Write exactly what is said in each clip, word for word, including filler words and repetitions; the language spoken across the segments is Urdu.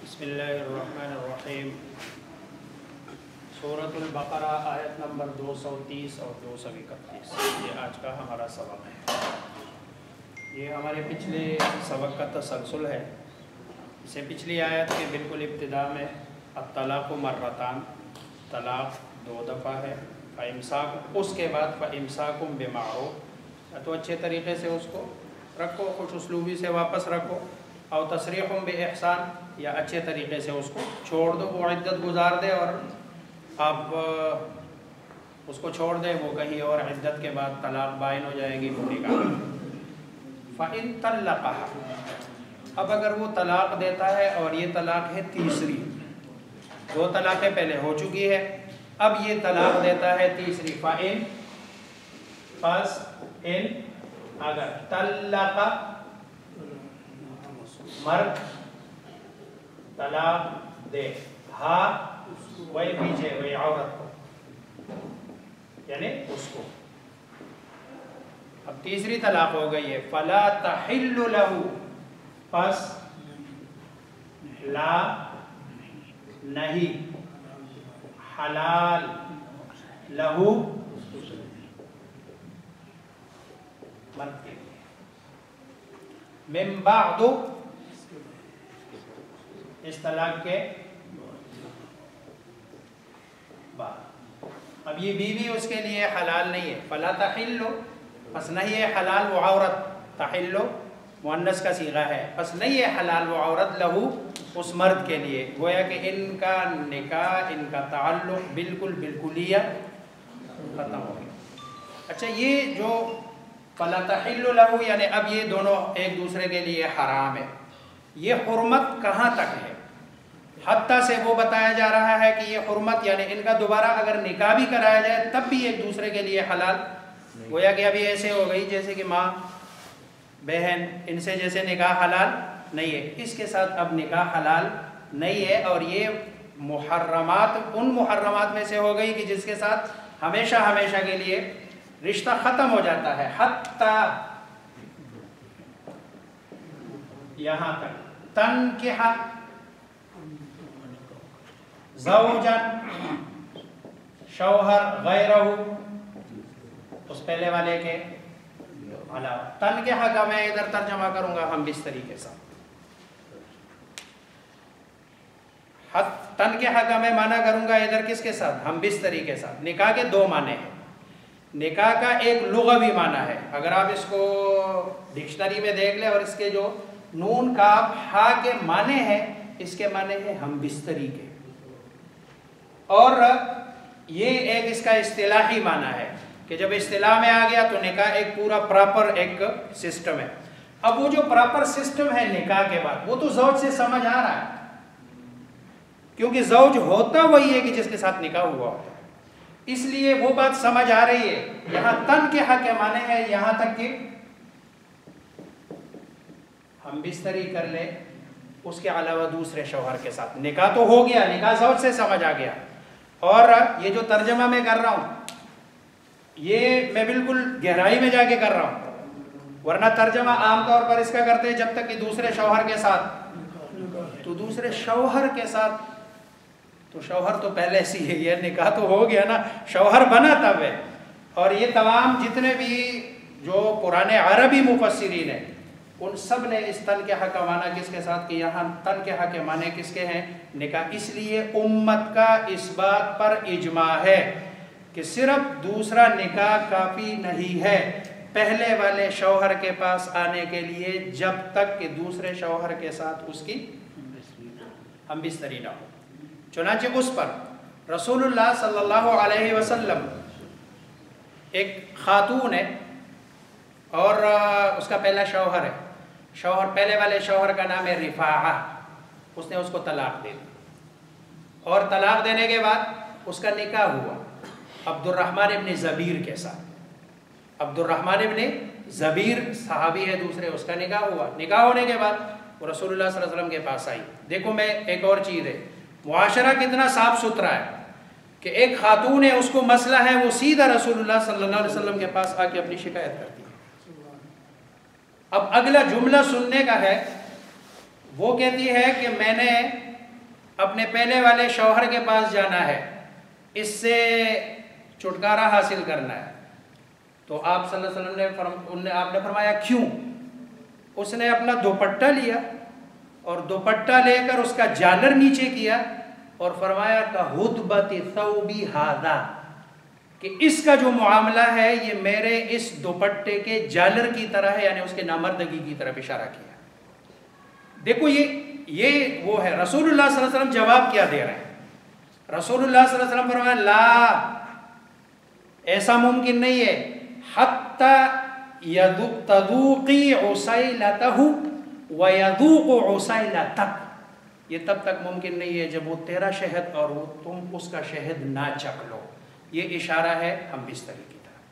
بسم اللہ الرحمن الرحیم۔ سورۃ البقرہ آیت نمبر دو سو تیس اور دو سو اکتیس، یہ آج کا ہمارا سبق ہے۔ یہ ہمارے پچھلے سبق کا تسلسل ہے۔ اس سے پچھلی آیت کے بالکل ابتدا میں الطلاق مرتان، طلاق دو دفعہ ہے، فامساک، اس کے بعد فامساکم بمعروف، تو اچھے طریقے سے اس کو رکھو، خوش اسلوبی سے واپس رکھو، اور تصریحم باحسان، یا اچھے طریقے سے اس کو چھوڑ دو، وہ عدت گزار دے اور آپ اس کو چھوڑ دیں، وہ کہیں اور عدت کے بعد طلاق بائن ہو جائے گی، وہ نکاح۔ فَإِن طَلَّقَهَا، اب اگر وہ طلاق دیتا ہے اور یہ طلاق ہے تیسری، دو طلاقیں پہلے ہو چکی ہے، اب یہ طلاق دیتا ہے تیسری، فَإِن، پس ان، اگر طلق، مرد طلاق دے، ہا وہی پیچھے وہی عورت کو، یعنی اس کو، اب تیسری طلاق ہو گئی ہے، فلا تحل لہ، پس لا نہیں حلال لہو مرد کے لیے، من بعد، اس طلاق کے بعد، اب یہ بیوی اس کے لیے حلال نہیں ہے، فلا تحل، پس نہیں ہے حلال وہ عورت، تحل مؤنث کا صیغہ ہے، پس نہیں ہے حلال وہ عورت لہو اس مرد کے لیے، گویا کہ ان کا نکاح، ان کا تعلق بالکل بالکلیہ ختم ہو گیا۔ اچھا، یہ جو فلا تحل لہو، یعنی اب یہ دونوں ایک دوسرے کے لیے حرام ہے، یہ حرمت کہاں تک ہے؟ حتیٰ سے وہ بتایا جا رہا ہے کہ یہ حرمت، یعنی ان کا دوبارہ اگر نکاح بھی کرایا جائے تب بھی ایک دوسرے کے لیے حلال، گویا کہ ابھی ایسے ہو گئی جیسے کہ ماں بہن، ان سے جیسے نکاح حلال نہیں ہے، اس کے ساتھ اب نکاح حلال نہیں ہے، اور یہ محرمات ان محرمات میں سے ہو گئی کہ جس کے ساتھ ہمیشہ ہمیشہ کے لیے رشتہ ختم ہو جاتا ہے، حتیٰ یہاں تک تنکح زوجن، شوہر غیرہ، اس پہلے والے کے علاوہ، تنکح کا میں ادھر ترجمہ کروں گا ہم بستری کے ساتھ، تنکح کا میں معنی کروں گا ادھر کس کے ساتھ؟ ہم بستری کے ساتھ۔ نکاح کے دو معنی ہیں، نکاح کا ایک لغوی معنی ہے، اگر آپ اس کو ڈکشنری میں دیکھ لیں اور اس کے جو نون کاف ہا کے معنی ہیں، اس کے معنی ہیں ہم بستری کے، اور یہ ایک اس کا اصطلاحی معنی ہے کہ جب اصطلاح میں آ گیا تو نکاح ایک پورا پراپر ایک سسٹم ہے۔ اب وہ جو پراپر سسٹم ہے نکاح کے بعد، وہ تو زوج سے سمجھ آ رہا ہے، کیونکہ زوج ہوتا وہی ہے کہ جس کے ساتھ نکاح ہوا ہوتا ہے، اس لیے وہ بات سمجھ آ رہی ہے۔ یہاں تنکح کے معنی ہے یہاں تک کہ ہم بستری کر لیں اس کے علاوہ دوسرے شوہر کے ساتھ، نکاح تو ہو گیا، نکاح زوج سے سمجھ آ گیا، اور یہ جو ترجمہ میں کر رہا ہوں یہ میں بالکل گہرائی میں جا کے کر رہا ہوں، ورنہ ترجمہ عام طور پر اس کا کرتے ہیں جب تک کہ دوسرے شوہر کے ساتھ، تو دوسرے شوہر کے ساتھ، تو شوہر تو پہلے سے ہی ہے، نکاح تو ہو گیا نا، شوہر بنا تب ہے۔ اور یہ تمام جتنے بھی جو پرانے عربی مفسرین ہیں ان سب نے اس تنکحہ کا معنی کس کے ساتھ کہ یہاں تنکحہ کے معنی کس کے ہیں؟ نکاح۔ اس لیے امت کا اس بات پر اجماع ہے کہ صرف دوسرا نکاح کافی نہیں ہے پہلے والے شوہر کے پاس آنے کے لیے، جب تک کہ دوسرے شوہر کے ساتھ اس کی ہم بستری نہ ہو۔ چنانچہ اس پر رسول اللہ صلی اللہ علیہ وسلم، ایک خاتون ہے اور اس کا پہلا شوہر ہے، شوہر پہلے والے شوہر کا نام ہے رفاعہ، اس نے اس کو طلاق دے دی، اور طلاق دینے کے بعد اس کا نکاح ہوا عبد الرحمن ابن زبیر کے ساتھ۔ عبد الرحمن ابن زبیر صحابی ہے دوسرے، اس کا نکاح ہوا، نکاح ہونے کے بعد وہ رسول اللہ صلی اللہ علیہ وسلم کے پاس آئی۔ دیکھو میں ایک اور چیز ہے، معاشرہ کتنا صاف ستھرا ہے کہ ایک خاتون ہے، اس کو مسئلہ ہے، وہ سیدھا رسول اللہ صلی اللہ علیہ وسلم کے پاس آ کے اپنی شکایت کرتی ہے۔ اب اگلا جملہ سننے کا ہے، وہ کہتی ہے کہ میں نے اپنے پہلے والے شوہر کے پاس جانا ہے، اس سے چھٹکارا حاصل کرنا ہے، تو آپ صلی اللہ علیہ وسلم نے فرم... آپ نے فرمایا کیوں؟ اس نے اپنا دوپٹہ لیا اور دوپٹہ لے کر اس کا جالر نیچے کیا اور فرمایا کہ ہدبت ثوبی ھذا، کہ اس کا جو معاملہ ہے یہ میرے اس دوپٹے کے جالر کی طرح ہے، یعنی اس کے نامردگی کی طرف اشارہ کیا۔ دیکھو یہ یہ وہ ہے، رسول اللہ صلی اللہ علیہ وسلم جواب کیا دے رہے ہیں؟ رسول اللہ صلی اللہ علیہ وسلم فرمایا لا، ایسا ممکن نہیں ہے، حتی تذوقی عسیلتہ ویذوق عسیلتک، یہ تب تک ممکن نہیں ہے جب وہ تیرا شہد اور وہ تم اس کا شہد نہ چکھ لو۔ یہ اشارہ ہے ہم بستری کی طرف۔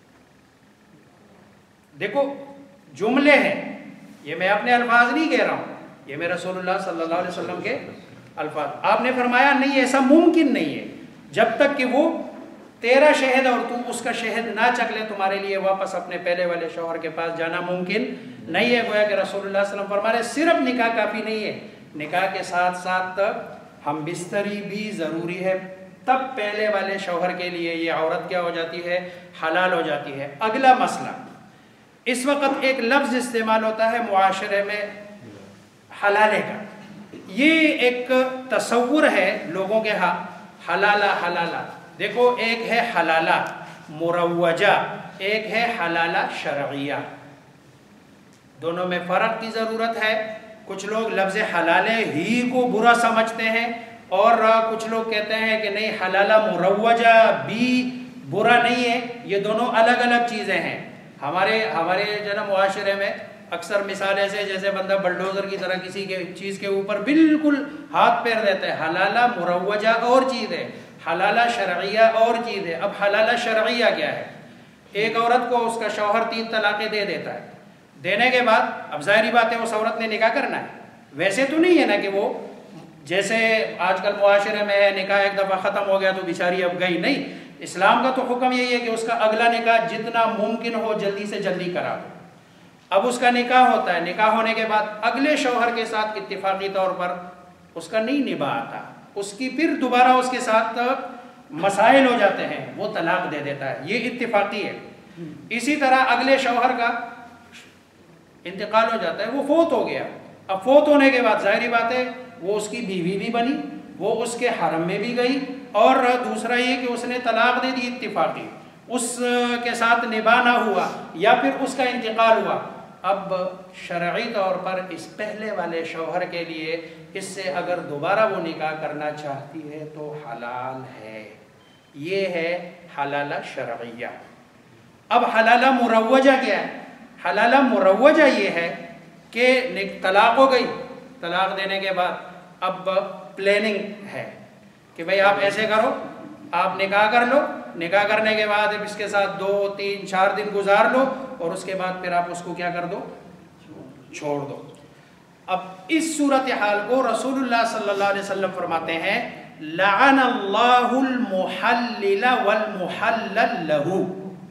دیکھو جملے ہیں، یہ میں اپنے الفاظ نہیں کہہ رہا ہوں، یہ میں رسول اللہ صلی اللہ علیہ وسلم کے الفاظ۔ آپ نے فرمایا نہیں ایسا ممکن نہیں ہے جب تک کہ وہ تیرا شہد اور تم اس کا شہد نہ چکھ لے، تمہارے لیے واپس اپنے پہلے والے شوہر کے پاس جانا ممکن نہیں ہے۔ گویا کہ رسول اللہ صلی اللہ علیہ وسلم فرما رہے صرف نکاح کافی نہیں ہے، نکاح کے ساتھ ساتھ ہم بستری بھی ضروری ہے، تب پہلے والے شوہر کے لیے یہ عورت کیا ہو جاتی ہے؟ حلال ہو جاتی ہے۔ اگلا مسئلہ، اس وقت ایک لفظ استعمال ہوتا ہے معاشرے میں حلالے کا، یہ ایک تصور ہے لوگوں کے ہاں، حلالہ حلالہ۔ دیکھو ایک ہے حلالہ مروجہ، ایک ہے حلالہ شرعیہ، دونوں میں فرق کی ضرورت ہے۔ کچھ لوگ لفظ حلالے ہی کو برا سمجھتے ہیں اور کچھ لوگ کہتے ہیں کہ نہیں حلالہ مروجہ بھی برا نہیں ہے، یہ دونوں الگ الگ چیزیں ہیں۔ ہمارے ہمارے جو نا معاشرے میں اکثر مثال ایسے جیسے بندہ بلڈوزر کی طرح کسی کے چیز کے اوپر بالکل ہاتھ پیر دیتا ہے۔ حلالہ مروجہ اور چیز ہے، حلالہ شرعیہ اور چیز ہے۔ اب حلالہ شرعیہ کیا ہے؟ ایک عورت کو اس کا شوہر تین طلاقیں دے دیتا ہے، دینے کے بعد اب ظاہری بات ہے اس عورت نے نکاح کرنا ہے۔ ویسے تو نہیں ہے نا کہ وہ جیسے آج کل معاشرے میں ہے نکاح ایک دفعہ ختم ہو گیا تو بیچاری اب گئی، نہیں، اسلام کا تو حکم یہی ہے کہ اس کا اگلا نکاح جتنا ممکن ہو جلدی سے جلدی کرا دو۔ اب اس کا نکاح ہوتا ہے، نکاح ہونے کے بعد اگلے شوہر کے ساتھ اتفاقی طور پر اس کا نہیں نباہ آتا، اس کی پھر دوبارہ اس کے ساتھ مسائل ہو جاتے ہیں، وہ طلاق دے دیتا ہے، یہ اتفاقی ہے۔ اسی طرح اگلے شوہر کا انتقال ہو جاتا ہے، وہ فوت ہو گیا، اب فوت ہونے کے بعد ظاہری بات ہے وہ اس کی بیوی بھی بنی، وہ اس کے حرم میں بھی گئی، اور دوسرا یہ کہ اس نے طلاق دے دی اتفاقی، اس کے ساتھ نباہ نہ ہوا یا پھر اس کا انتقال ہوا۔ اب شرعی طور پر اس پہلے والے شوہر کے لیے اس سے اگر دوبارہ وہ نکاح کرنا چاہتی ہے تو حلال ہے، یہ ہے حلالہ شرعیہ۔ اب حلالہ مروجہ کیا ہے؟ حلالہ مروجہ یہ ہے کہ طلاق ہو گئی، طلاق دینے کے بعد اب پلاننگ ہے کہ بھئی آپ ایسے کرو، آپ نکاح کر لو، نکاح کرنے کے بعد اس کے ساتھ دو تین چار دن گزار لو اور اس کے بعد پھر آپ اس کو کیا کر دو؟ چھوڑ دو۔ اب اس صورتحال کو رسول اللہ صلی اللہ علیہ وسلم فرماتے ہیں لعن اللہ المحلل والمحلل لہ،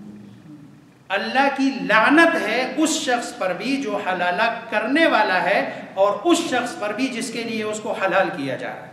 اللہ کی لعنت ہے اس شخص پر بھی جو حلالہ کرنے والا ہے اور اس شخص پر بھی جس کے لیے اس کو حلال کیا جا رہا ہے۔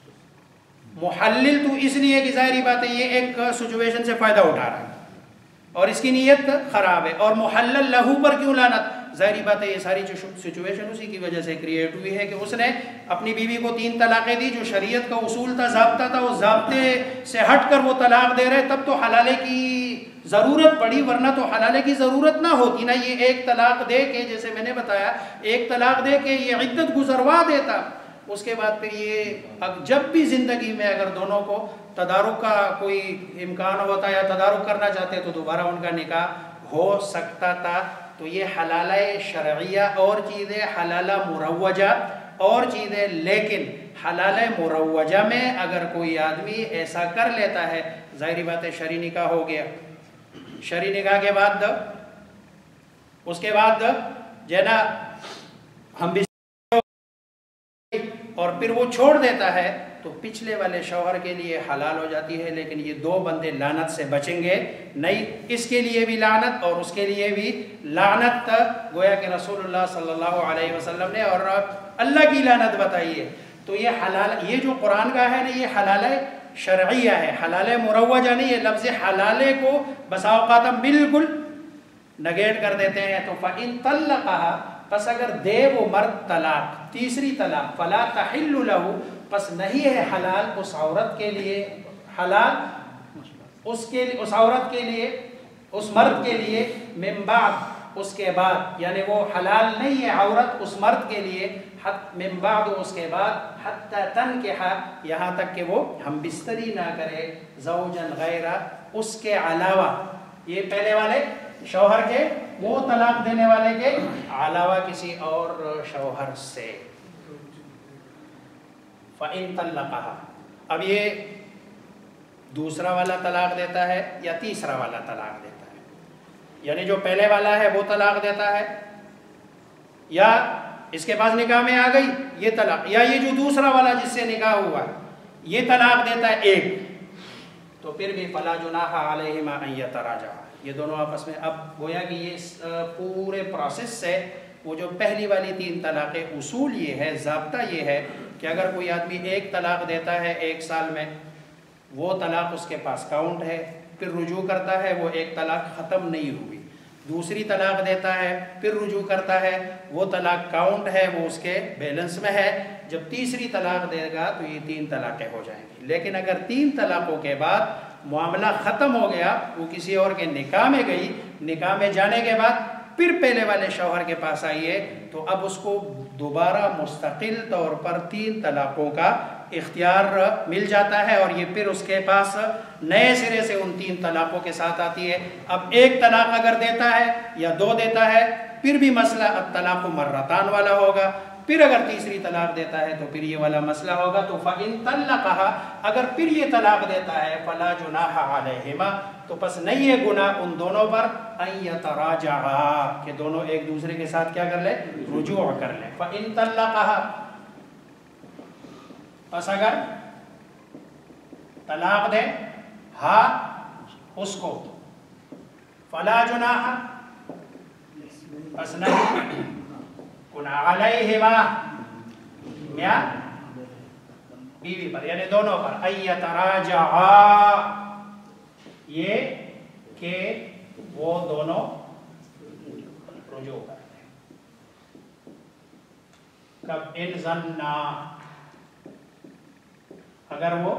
محلل تو اس لیے کہ ظاہری بات ہے یہ ایک سچویشن سے فائدہ اٹھا رہا ہے اور اس کی نیت خراب ہے، اور محلل لہو پر کیوں لعنت؟ ظاہری بات ہے یہ ساری سچویشن اسی کی وجہ سے کریٹ ہوئی ہے کہ اس نے اپنی بیوی کو تین طلاقیں دی، جو شریعت کا اصول تھا، ضابطہ تھا، اس ضابطے سے ہٹ کر وہ طلاق دے رہے، تب تو حلالے کی ضرورت پڑی، ورنہ تو حلالے کی ضرورت نہ ہوتی نا۔ یہ ایک طلاق دے کے، جیسے میں نے بتایا، ایک طلاق دے کے یہ عدت گزروا دیتا، اس کے بعد پھر یہ جب بھی زندگی میں اگر دونوں کو تدارک کا کوئی امکان ہوتا یا تدارک کرنا چاہتے تو دوبارہ ان کا نکاح ہو سکتا تھا۔ تو یہ حلالہ شرعیہ اور چیزیں، حلالہ مروجہ اور چیزیں، لیکن حلالہ مروجہ میں اگر کوئی آدمی ایسا کر لیتا ہے، ظاہری بات ہے شرعی نکاح ہو گیا، شرعی نکاح کے بعد اس کے بعد جو ہے نا ہم بھی اور پھر وہ چھوڑ دیتا ہے تو پچھلے والے شوہر کے لیے حلال ہو جاتی ہے، لیکن یہ دو بندے لعنت سے بچیں گے نہیں، اس کے لیے بھی لعنت اور اس کے لیے بھی لعنت۔ گویا کہ رسول اللہ صلی اللہ علیہ وسلم نے اور اللہ کی لعنت بتائی ہے تو یہ حلال، یہ جو قرآن کا ہے نا یہ حلال شرعیہ ہے، حلال مروجہ نہیں ہے۔ لفظ حلالے کو بسا اوقات ہم بالکل نگیٹ کر دیتے ہیں۔ تو فَإِن طَلَّقَهَا، پس اگر دے وہ مرد طلاق، تیسری طلاق، فَلَا تَحِلُّ لَهُ، پس نہیں ہے حلال اس عورت کے لیے، حلال اس کے اس عورت کے لیے، اس مرد کے لیے، من بعد، اس کے بعد، یعنی وہ حلال نہیں ہے عورت اس مرد کے لیے، من بعد، اس کے بعد، حتی تنکح، یہاں تک کہ وہ ہم بستری نہ کرے، زوجا غیرہ، اس کے علاوہ، یہ پہلے والے شوہر کے، وہ طلاق دینے والے کے علاوہ کسی اور شوہر سے۔ فَإِن طَلَّقَهَا، اب یہ دوسرا والا طلاق دیتا ہے یا تیسرا والا طلاق دیتا ہے؟ یعنی جو پہلے والا ہے وہ طلاق دیتا ہے، یا اس کے پاس نکاح میں آ گئی یہ طلاق، یا یہ جو دوسرا والا جس سے نکاح ہوا یہ طلاق دیتا ہے ایک، تو پھر بھی فَلَا جُنَاحَ عَلَيْهِمَا أَن يَتَرَاجَعَا، یہ دونوں آپس میں، اب گویا کہ یہ پورے پروسیس سے وہ جو پہلی والی تین طلاقیں، اصول یہ ہے، ضابطہ یہ ہے کہ اگر کوئی آدمی ایک طلاق دیتا ہے ایک سال میں، وہ طلاق اس کے پاس کاؤنٹ ہے، پھر رجوع کرتا ہے وہ ایک طلاق ختم نہیں ہوئی، دوسری طلاق دیتا ہے پھر رجوع کرتا ہے وہ طلاق کاؤنٹ ہے، وہ اس کے بیلنس میں ہے، جب تیسری طلاق دے گا تو یہ تین طلاقیں ہو جائیں گی۔ لیکن اگر تین طلاقوں کے بعد معاملہ ختم ہو گیا، وہ کسی اور کے نکاح میں گئی، نکاح میں جانے کے بعد پھر پہلے والے شوہر کے پاس آئیے، تو اب اس کو دوبارہ مستقل طور پر تین طلاقوں کا اختیار مل جاتا ہے، اور یہ پھر اس کے پاس نئے سرے سے ان تین طلاقوں کے ساتھ آتی ہے۔ اب ایک طلاق اگر دیتا ہے یا دو دیتا ہے پھر بھی مسئلہ الطلاق مرتان والا ہوگا، پھر اگر تیسری طلاق دیتا ہے تو پھر یہ والا مسئلہ ہوگا۔ تو فَإِن طَلَّقَهَا، اگر پھر یہ طلاق دیتا ہے، فَلَا جُنَاحَ عَلَيْهِمَا، تو پس نہیں ہے گناہ ان دونوں پر، أَن يَتَرَاجَعَا، کہ دونوں ایک دوسرے کے ساتھ کیا کر لیں، رجوع کر لیں۔ فَإِن طَلَّقَهَا، پس اگر طلاق دے ہا اس کو، فَلَا جُنَاحَ، پس نہیں گناہ علیہما، یا بیوی پر، یعنی دونوں پر، أَن يَتَرَاجَعَا، یہ کہ وہ دونوں رجوع کرتے ہیں۔ کب؟ ان ظنّا، اگر وہ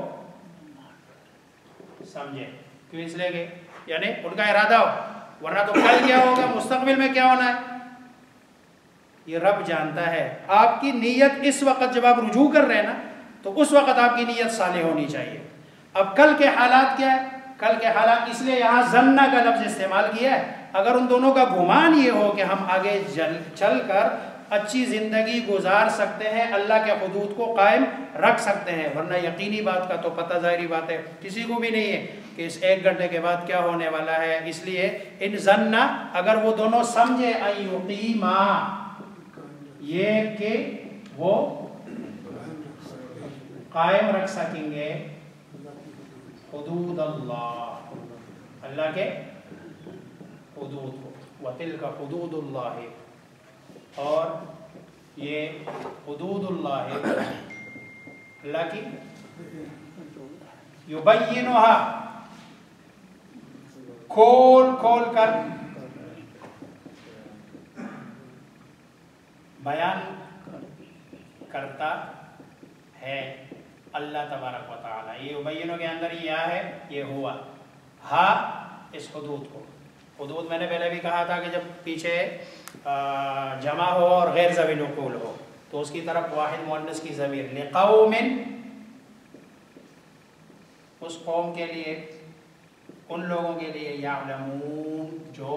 سمجھے، کیوں اس لئے کہ یعنی ان کا ارادہ ہو، ورنہ تو کل کیا ہوگا، مستقبل میں کیا ہونا ہے یہ رب جانتا ہے۔ آپ کی نیت اس وقت جب آپ رجوع کر رہے ہیں نا، تو اس وقت آپ کی نیت صالح ہونی چاہیے۔ اب کل کے حالات کیا ہے؟ کل کے حالات اس لیے یہاں ظنّا کا لفظ استعمال کیا ہے، اگر ان دونوں کا گمان یہ ہو کہ ہم آگے چل کر اچھی زندگی گزار سکتے ہیں، اللہ کے حدود کو قائم رکھ سکتے ہیں، ورنہ یقینی بات کا تو پتہ ظاہری بات ہے کسی کو بھی نہیں ہے کہ اس ایک گھنٹے کے بعد کیا ہونے والا ہے۔ اس لیے ان ظنّا، اگر وہ دونوں سمجھے، أَن يُقِيمَا، یہ کہ وہ قائم رکھ سکیں گے حدود اللہ، اللہ کے حدود کو، وَتِلْكَ حُدُودُ اللَّهِ، اور یہ حدود اللہ اللہ کی، يُبَيِّنُهَا، کھول کھول کر بیان کرتا ہے اللہ تبارک و تعالی۔ یہ ابینوں کے اندر یہ ہے، یہ ہوا ہا اس حدود کو، حدود میں نے پہلے بھی کہا تھا کہ جب پیچھے جمع ہو اور غیر ذوی العقول ہو تو اس کی طرف واحد مؤنث کی ضمیر، لقوم، اس قوم کے لیے، ان لوگوں کے لیے، یعلمون، جو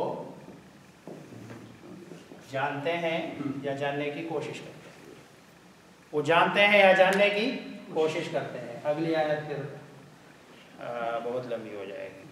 جانتے ہیں یا جاننے کی کوشش کرتے ہیں، وہ جانتے ہیں یا جاننے کی کوشش کرتے ہیں۔ اگلی آیت پھر بہت لمبی ہو جائے گی۔